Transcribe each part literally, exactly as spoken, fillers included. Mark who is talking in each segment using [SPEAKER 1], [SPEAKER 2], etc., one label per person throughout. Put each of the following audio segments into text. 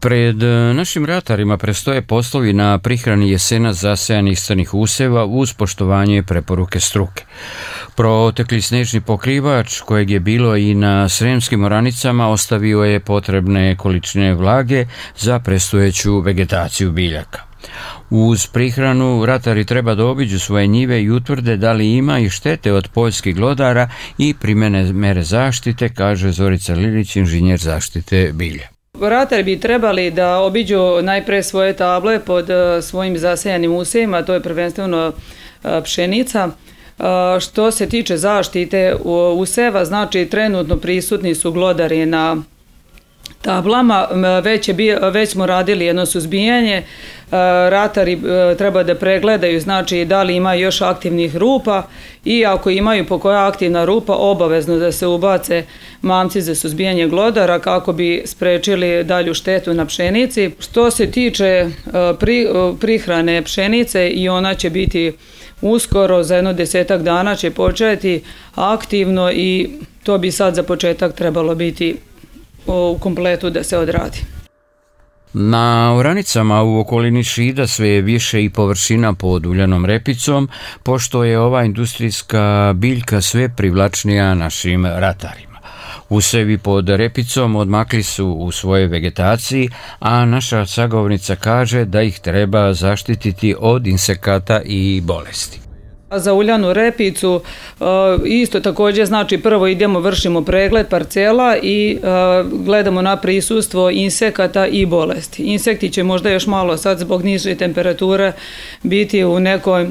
[SPEAKER 1] Pred našim ratarima prestoje poslovi na prihrani jesena zasejanih crnih usjeva uz poštovanje preporuke struke. Protekli snežni pokrivač, kojeg je bilo i na sremskim oranicama, ostavio je potrebne količine vlage za predstojeću vegetaciju biljaka. Uz prihranu ratari treba da obiđu svoje njive i utvrde da li ima i štete od poljskih glodara i primene mere zaštite, kaže Zorica Lilić, inženjer zaštite bilja.
[SPEAKER 2] Ratari bi trebali da obiđu najpre svoje table pod svojim zasejanim usjevima, to je prvenstveno pšenica. Što se tiče zaštite usjeva, znači trenutno prisutni su glodari na tablama, već, je bio, već smo radili jedno suzbijanje, ratari treba da pregledaju znači da li ima još aktivnih rupa i ako imaju po koja aktivna rupa obavezno da se ubace mamci za suzbijanje glodara kako bi sprečili dalju štetu na pšenici. Što se tiče pri, prihrane pšenice, i ona će biti uskoro, za jedno desetak dana će početi aktivno i to bi sad za početak trebalo biti u kompletu da se odradi.
[SPEAKER 1] Na oranicama u okolini Šida sve je više i površina pod uljanom repicom, pošto je ova industrijska biljka sve privlačnija našim ratarima. Usevi pod repicom odmakli su u svojoj vegetaciji, a naša sagovornica kaže da ih treba zaštititi od insekata i bolesti.
[SPEAKER 2] Za uljanu repicu isto također znači prvo idemo, vršimo pregled parcela i gledamo na prisustvo insekata i bolesti. Insekti će možda još malo sad zbog niže temperature biti u nekoj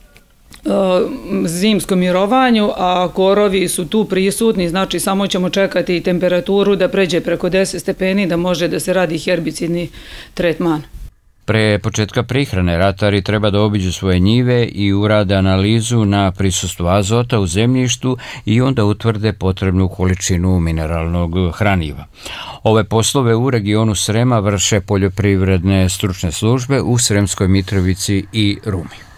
[SPEAKER 2] zimskom mirovanju, a korovi su tu prisutni, znači samo ćemo čekati temperaturu da pređe preko deset stepeni da može da se radi herbicidni tretman.
[SPEAKER 1] Pre početka prihrane ratari treba da obiđu svoje njive i urade analizu na prisustvo azota u zemljištu i onda utvrde potrebnu količinu mineralnog hraniva. Ove poslove u regionu Srema vrše poljoprivredne stručne službe u Sremskoj Mitrovici i Rumi.